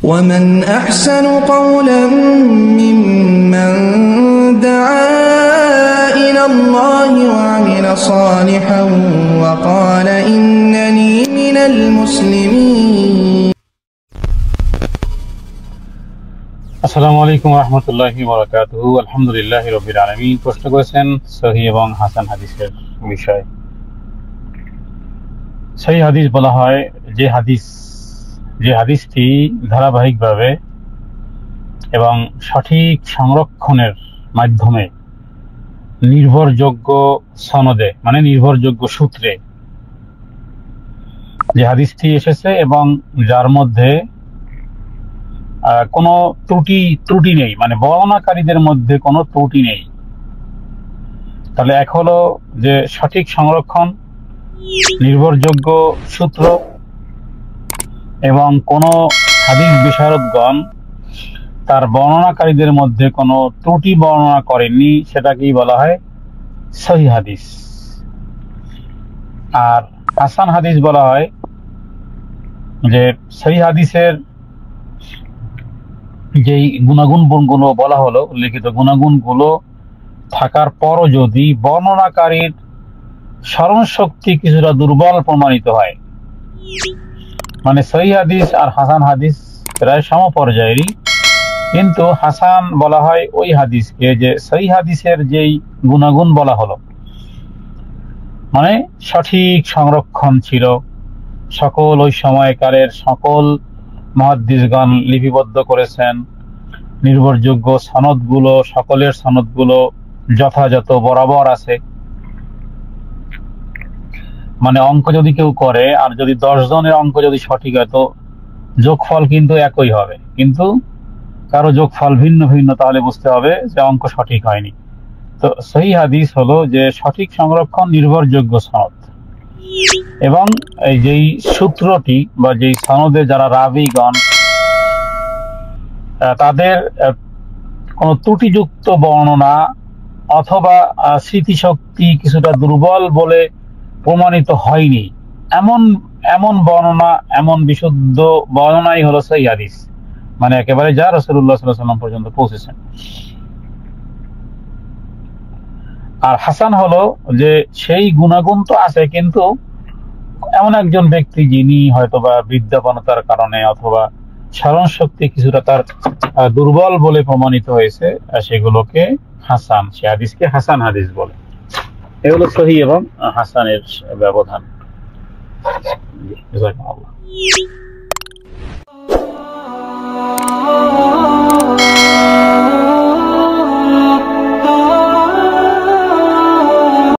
ومن أحسن قولا ممن دعا إلى الله وعمل صالحا وقال إنني من المسلمين. আসসালামু আলাইকুম ওয়া রাহমাতুল্লাহি ওয়া বারাকাতুহু। আলহামদুলিল্লাহি রাব্বিল আলামিন। প্রশ্ন করেছেন সহিহ এবং হাসান হাদিসের বিষয়। সহিহ হাদিস বলা হয় যে হাদিসটি ধারাবাহিকভাবে এবং সঠিক সংরক্ষণের মাধ্যমে নির্ভরযোগ্য সনদে মানে নির্ভরযোগ্য সূত্রে যে হাদিসটি এসেছে এবং যার মধ্যে কোনো ত্রুটি নেই, মানে বর্ণনাকারীদের মধ্যে কোনো ত্রুটি নেই। তাহলে এক হলো যে সঠিক সংরক্ষণ, নির্ভরযোগ্য সূত্র এবং কোনো হাদিস বিশারদগণ তার বর্ণনাকারীদের মধ্যে কোনো ত্রুটি বর্ণনা করেননি, সেটাকেই বলা হয় সহিহ হাদিস। আর হাসান হাদিস বলা হয় যে সহিহ হাদিসের যেই গুণাগুণগুলো বলা হলো, উল্লেখিত গুণাগুণগুলো থাকার পরও যদি বর্ণনাকারীর স্মরণ শক্তি কিছুটা দুর্বল প্রমাণিত হয়, মানে সহিহ হাদিস আর হাসান হাদিস প্রায় সমপর্যায়েরই, কিন্তু হাসান বলা হয় ওই হাদিসকে যে সহিহ হাদিসের যেই গুণাগুণ বলা হলো, মানে সঠিক সংরক্ষণ ছিল, সকল ওই সময়কালের সকল মুহাদ্দিসগণ লিপিবদ্ধ করেছেন, নির্ভরযোগ্য সনদগুলো সকলের সনদগুলো যথাযথ বরাবর আছে। মানে অঙ্ক যদি কেউ করে আর যদি 10 জনের অঙ্ক যদি সঠিক হয় তো যোগফল কিন্তু একই হবে, কিন্তু কারো যোগফল ভিন্ন ভিন্ন, তাহলে বুঝতে হবে যে অঙ্ক সঠিক হয়নি। তো সহিহ হাদিস হলো যে সঠিক সংরক্ষণ, নির্ভরযোগ্য সনদ এবং এই যেই সূত্রটি বা যেই সনদে যারা রাবীগণ তাদের কোনো ত্রুটিযুক্ত বর্ণনা অথবা স্মৃতিশক্তি কিছুটা দুর্বল বলে প্রমাণিত হয়নি, এমন বর্ণনা, এমন বিশুদ্ধ বর্ণনাই হলো সহিহ হাদিস, মানে একেবারে যা রাসূলুল্লাহ সাল্লাল্লাহু আলাইহি ওয়াসাল্লাম পর্যন্ত পৌঁছেছেন। আর হাসান হলো যে সেই গুণাগুণ তো আছে, কিন্তু এমন একজন ব্যক্তি যিনি হয়তোবা বিদ্যাপনতার কারণে অথবা স্মরণ শক্তি কিছুটা তার দুর্বল বলে প্রমাণিত হয়েছে, সেগুলোকে হাসান, সে হাদিসকে হাসান হাদিস বলে। এগুলো সহিহ এবং হাসানের ব্যবধান।